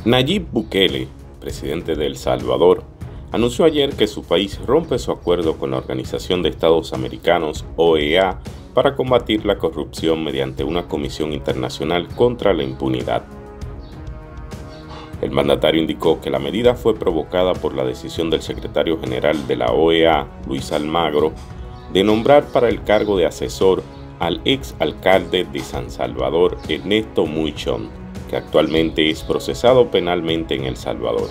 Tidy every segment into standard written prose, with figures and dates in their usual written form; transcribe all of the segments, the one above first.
Nayib Bukele, presidente de El Salvador, anunció ayer que su país rompe su acuerdo con la Organización de Estados Americanos, OEA, para combatir la corrupción mediante una comisión internacional contra la impunidad. El mandatario indicó que la medida fue provocada por la decisión del secretario general de la OEA, Luis Almagro, de nombrar para el cargo de asesor al ex alcalde de San Salvador, Ernesto Muichón, que actualmente es procesado penalmente en El Salvador.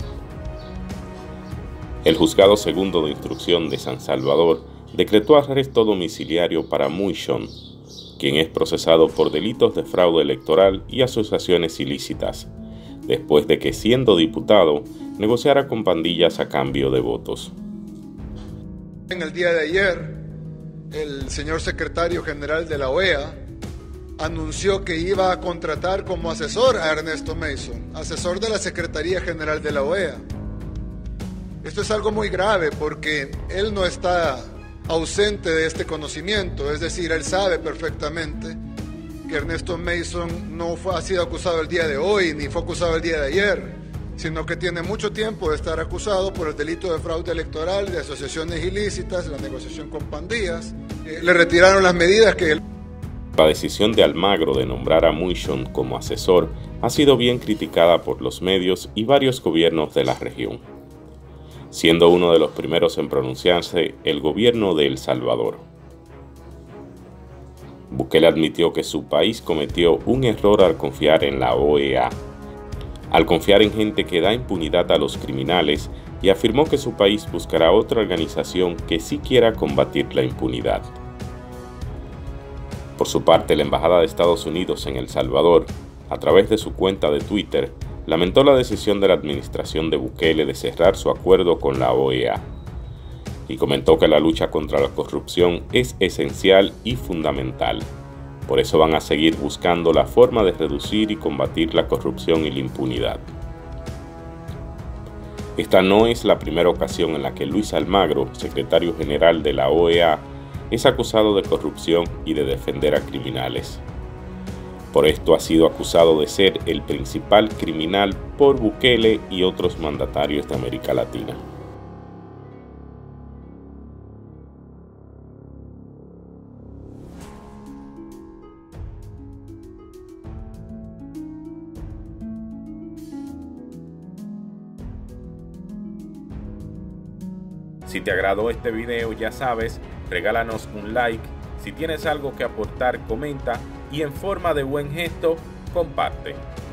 El Juzgado Segundo de Instrucción de San Salvador decretó arresto domiciliario para Muichón, quien es procesado por delitos de fraude electoral y asociaciones ilícitas, después de que, siendo diputado, negociara con pandillas a cambio de votos. En el día de ayer, el señor secretario general de la OEA anunció que iba a contratar como asesor a Ernesto Mason, asesor de la Secretaría General de la OEA. Esto es algo muy grave porque él no está ausente de este conocimiento, es decir, él sabe perfectamente que Ernesto Mason no ha sido acusado el día de hoy ni fue acusado el día de ayer, sino que tiene mucho tiempo de estar acusado por el delito de fraude electoral, de asociaciones ilícitas, la negociación con pandillas. Le retiraron las medidas que él... La decisión de Almagro de nombrar a Muichón como asesor ha sido bien criticada por los medios y varios gobiernos de la región, siendo uno de los primeros en pronunciarse el gobierno de El Salvador. Bukele admitió que su país cometió un error al confiar en la OEA, al confiar en gente que da impunidad a los criminales, y afirmó que su país buscará otra organización que sí quiera combatir la impunidad. Por su parte, la Embajada de Estados Unidos en El Salvador, a través de su cuenta de Twitter, lamentó la decisión de la administración de Bukele de cerrar su acuerdo con la OEA y comentó que la lucha contra la corrupción es esencial y fundamental. Por eso van a seguir buscando la forma de reducir y combatir la corrupción y la impunidad. Esta no es la primera ocasión en la que Luis Almagro, secretario general de la OEA, es acusado de corrupción y de defender a criminales. Por esto ha sido acusado de ser el principal criminal por Bukele y otros mandatarios de América Latina. Si te agradó este video, ya sabes, regálanos un like. Si tienes algo que aportar, comenta y en forma de buen gesto, comparte.